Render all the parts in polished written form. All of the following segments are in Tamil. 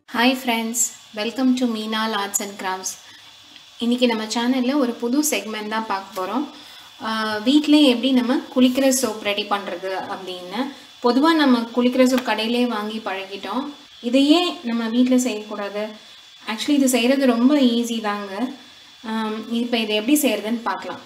Hi friends, welcome to Meenal Arts and Crafts. இன்னைக்கு நம்ம சேனல்ல ஒரு புது செக்மெண்ட் தான் பார்க்க போறோம். வீட்லயே எப்படி நம்ம குளிக்கிற சோப் ரெடி பண்றது அப்படின்னு. பொதுவா நம்ம குளிக்கிற சோப் கடையிலே வாங்கி பழகிட்டோம். இதையே நம்ம வீட்ல செய்யக்கூடாது. ஆக்சுவலி இது செய்யறது ரொம்ப ஈஸி தாங்க. இப்போ இதை எப்படி செய்யறதுன்னு பார்க்கலாம்.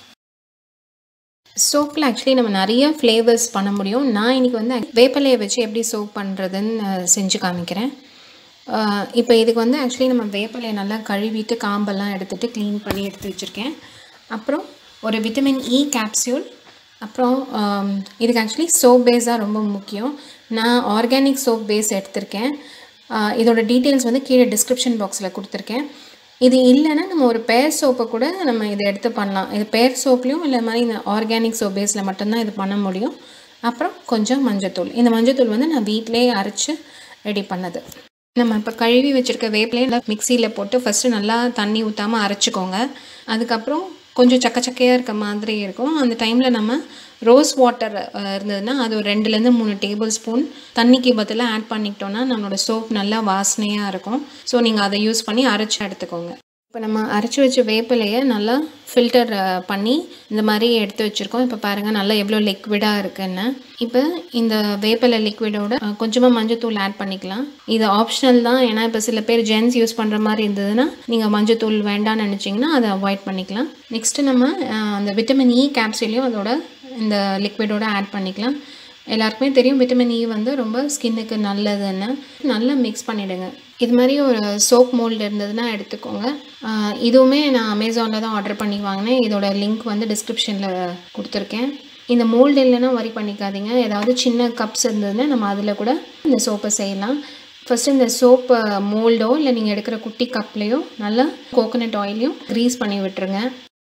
சோப்பில் ஆக்சுவலி நம்ம நிறைய ஃப்ளேவர்ஸ் பண்ண முடியும். நான் இன்னைக்கு வந்து வேப்பிலையை வச்சு எப்படி சோப் பண்ணுறதுன்னு செஞ்சு காமிக்கிறேன். இப்போ இதுக்கு வந்து ஆக்சுவலி நம்ம வேப்பிலையை நல்லா கழுவிட்டு காம்பெல்லாம் எடுத்துகிட்டு க்ளீன் பண்ணி எடுத்து வச்சுருக்கேன். அப்புறம் ஒரு விட்டமின் இ கேப்சியூல். அப்புறம் இதுக்கு ஆக்சுவலி சோப் பேஸ் தான் ரொம்ப முக்கியம். நான் ஆர்கானிக் சோப் பேஸ் எடுத்திருக்கேன். இதோட டீட்டெயில்ஸ் வந்து கீழே டிஸ்கிரிப்ஷன் பாக்ஸில் கொடுத்துருக்கேன். இது இல்லைன்னா நம்ம ஒரு பேர் சோப்பை கூட நம்ம இதை எடுத்து பண்ணலாம். இது பேர் சோப்லேயும் இல்லை மாதிரி இந்த ஆர்கானிக் சோப் பேஸில் மட்டும்தான் இது பண்ண முடியும். அப்புறம் கொஞ்சம் மஞ்சத்தூள். இந்த மஞ்சத்தூள் வந்து நான் வீட்டிலேயே அரைச்சி ரெடி பண்ணது. நம்ம இப்போ கழுவி வச்சுருக்க வேப்பிலையை நல்லா மிக்சியில் போட்டு ஃபஸ்ட்டு நல்லா தண்ணி ஊற்றாமல் அரைச்சிக்கோங்க. அதுக்கப்புறம் கொஞ்சம் சக்கையாக இருக்க மாதிரி இருக்கும். அந்த டைமில் நம்ம ரோஸ் வாட்டர் இருந்ததுன்னா அது ஒரு 2-3 டேபிள் ஸ்பூன் தண்ணிக்கு பதிலாக ஆட் பண்ணிக்கிட்டோன்னா நம்மளோட சோப் நல்லா வாசனையாக இருக்கும். ஸோ நீங்கள் அதை யூஸ் பண்ணி அரைச்சி எடுத்துக்கோங்க. இப்போ நம்ம அரைச்சி வச்ச வேப்பிலையை நல்லா ஃபில்டர் பண்ணி இந்த மாதிரி எடுத்து வச்சுருக்கோம். இப்போ பாருங்கள் நல்லா எவ்வளோ லிக்விடாக இருக்குன்னு. இப்போ இந்த வேப்பிலை லிக்விடோட கொஞ்சமாக மஞ்சத்தூள் ஆட் பண்ணிக்கலாம். இது ஆப்ஷனல் தான். ஏன்னா இப்போ சில பேர் ஜென்ஸ் யூஸ் பண்ணுற மாதிரி இருந்ததுன்னா நீங்கள் மஞ்சத்தூள் வேண்டாம்னு நினச்சிங்கன்னா அதை அவாய்ட் பண்ணிக்கலாம். நெக்ஸ்ட்டு நம்ம அந்த விட்டமின் இ கேப்சூலையும் அதோட இந்த லிக்விடோட ஆட் பண்ணிக்கலாம். எல்லாருக்குமே தெரியும் விட்டமின் இ வந்து ரொம்ப ஸ்கின்னுக்கு நல்லதுன்னு. நல்லா மிக்ஸ் பண்ணிவிடுங்க. இது மாதிரி ஒரு சோப் மோல்டு இருந்ததுன்னா எடுத்துக்கோங்க. இதுவுமே நான் அமேசானில் தான் ஆர்டர் பண்ணி வாங்கினேன். இதோட லிங்க் வந்து டிஸ்கிரிப்ஷனில் கொடுத்துருக்கேன். இந்த மோல்டு இல்லைன்னா வரி பண்ணிக்காதீங்க. ஏதாவது சின்ன கப்ஸ் இருந்ததுன்னா நம்ம அதில் கூட இந்த சோப்பை செய்யலாம். ஃபஸ்ட்டு இந்த சோப்பு மோல்டோ இல்லை நீங்கள் எடுக்கிற குட்டி கப்லேயோ நல்லா கோகோனட் ஆயிலையும் க்ரீஸ் பண்ணி விட்டுருங்க.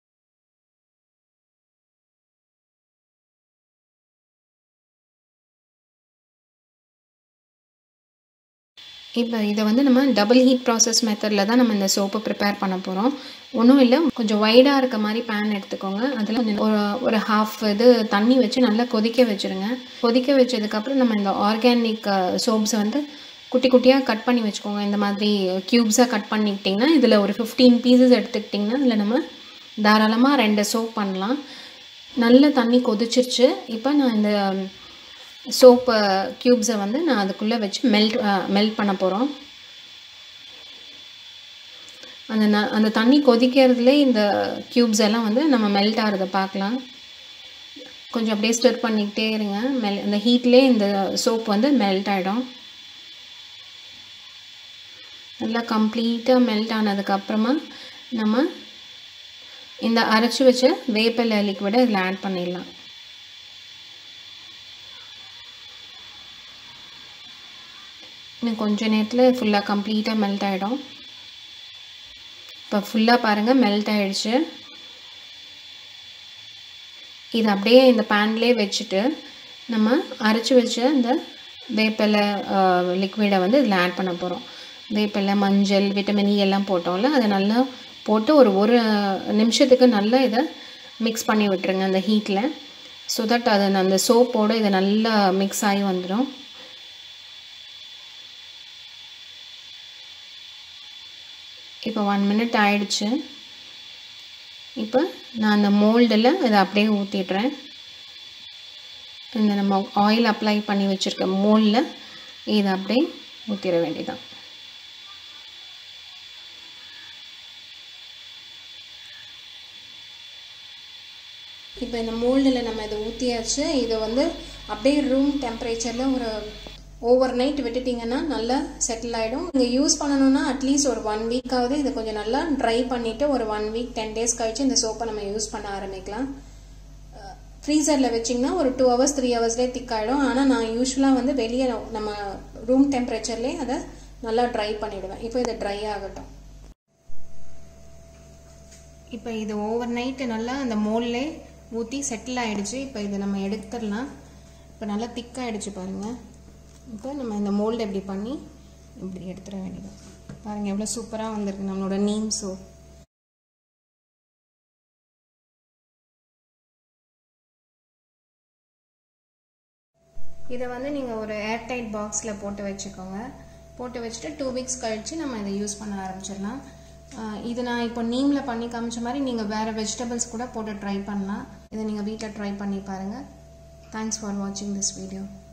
இப்போ இதை வந்து நம்ம டபுள் ஹீட் ப்ராசஸ் மெத்தடில் தான் நம்ம இந்த சோப்பை ப்ரிப்பேர் பண்ண போகிறோம். ஒன்றும் இல்லை, கொஞ்சம் வைடாக இருக்க மாதிரி பேன் எடுத்துக்கோங்க. அதில் கொஞ்சம் ஒரு ஹாஃப் இது தண்ணி வச்சு நல்லா கொதிக்க வச்சுருங்க. கொதிக்க வச்சதுக்கப்புறம் நம்ம இந்த ஆர்கானிக் சோப்ஸை வந்து குட்டி குட்டியாக கட் பண்ணி வச்சுக்கோங்க. இந்த மாதிரி க்யூப்ஸாக கட் பண்ணிக்கிட்டிங்கன்னா இதில் ஒரு 15 பீசஸ் எடுத்துக்கிட்டிங்கன்னா இதில் நம்ம தாராளமாக 2 சோப் பண்ணலாம். நல்ல தண்ணி கொதிச்சிருச்சு. இப்போ நான் இந்த சோப்பு க்யூப்ஸை வந்து நான் அதுக்குள்ளே வச்சு மெல்ட் பண்ண போகிறோம். அந்த தண்ணி கொதிக்கிறதுலே இந்த க்யூப்ஸ் எல்லாம் வந்து நம்ம மெல்ட் ஆகிறத பார்க்கலாம். கொஞ்சம் அப்படியே ஸ்டிர் பண்ணிக்கிட்டே இருங்க. இந்த ஹீட்லேயே இந்த சோப் வந்து மெல்ட் ஆகிடும். நல்லா கம்ப்ளீட்டாக மெல்ட் ஆனதுக்கப்புறமா நம்ம இந்த அரைச்சி வச்ச வேப்பிலை லிக்விடை இதில் ஆட் பண்ணிடலாம். இன்னும் கொஞ்சம் நேரத்தில் ஃபுல்லாக கம்ப்ளீட்டாக மெல்ட் ஆகிடும். இப்போ ஃபுல்லாக பாருங்கள் மெல்ட் ஆகிடுச்சு. இது அப்படியே இந்த பேன்லேயே வச்சுட்டு நம்ம அரைச்சி வச்ச இந்த வேப்பிலை லிக்விடை வந்து இதில் ஆட் பண்ண போகிறோம். வேப்பிலை, மஞ்சள், விட்டமின் இ எல்லாம் போட்டோம்ல, அதை நல்லா போட்டு ஒரு நிமிஷத்துக்கு நல்லா இதை மிக்ஸ் பண்ணி விட்டுருங்க அந்த ஹீட்டில். ஸோ தட் அது அந்த சோப்போடு இதை நல்லா மிக்ஸ் ஆகி வந்துடும். இப்போ 1 மினிட் ஆயிடுச்சு. இப்போ நான் அந்த மோல்டில் இதை அப்படியே ஊற்றிடுறேன். இந்த நம்ம ஆயில் அப்ளை பண்ணி வச்சுருக்க மோல்டில் இதை அப்படியே ஊற்றிட வேண்டியதான். இப்போ இந்த மோல்டில் நம்ம இதை ஊற்றியாச்சு. இதை வந்து அப்படியே ரூம் டெம்பரேச்சரில் ஒரு ஓவர் நைட் விட்டுட்டிங்கன்னா நல்லா செட்டில் ஆகிடும். நீங்கள் யூஸ் பண்ணணுன்னா அட்லீஸ்ட் ஒரு 1 வீக்காவது இதை கொஞ்சம் நல்லா ட்ரை பண்ணிவிட்டு ஒரு 1 வீக் 10 டேஸ் கழிச்சு இந்த சோப்பை நம்ம யூஸ் பண்ண ஆரம்பிக்கலாம். ஃப்ரீசரில் வச்சிங்கன்னா ஒரு 2 ஹவர்ஸ் 3 ஹவர்ஸ்லேயே திக்காகிடும். ஆனால் நான் யூஸ்வலாக வந்து வெளியே நம்ம ரூம் டெம்பரேச்சர்லேயே அதை நல்லா ட்ரை பண்ணிவிடுவேன். இப்போ இது ட்ரை ஆகட்டும். இப்போ இது ஓவர் நைட்டு நல்லா அந்த மோல்லே ஊற்றி செட்டில் ஆகிடுச்சு. இப்போ இதை நம்ம எடுத்துடலாம். இப்போ நல்லா திக்காகிடுச்சு பாருங்கள். இப்போ நம்ம இந்த மோல்டு எப்படி பண்ணி இப்படி எடுத்துட வேண்டியது. பாருங்கள் எவ்வளோ சூப்பராக வந்திருக்கு நம்மளோட நீம் சோப். இதை வந்து நீங்கள் ஒரு ஏர்டைட் பாக்ஸில் போட்டு வச்சுக்கோங்க. போட்டு வச்சுட்டு 2 வீக்ஸ் கழிச்சு நம்ம இதை யூஸ் பண்ண ஆரம்பிச்சிடலாம். இது நான் இப்போ நீமில் பண்ணி காமிச்ச மாதிரி நீங்கள் வேறு வெஜிடபிள்ஸ் கூட போட்டு ட்ரை பண்ணலாம். இதை நீங்கள் வீட்டில் ட்ரை பண்ணி பாருங்கள். தேங்க்ஸ் ஃபார் வாட்சிங் திஸ் வீடியோ.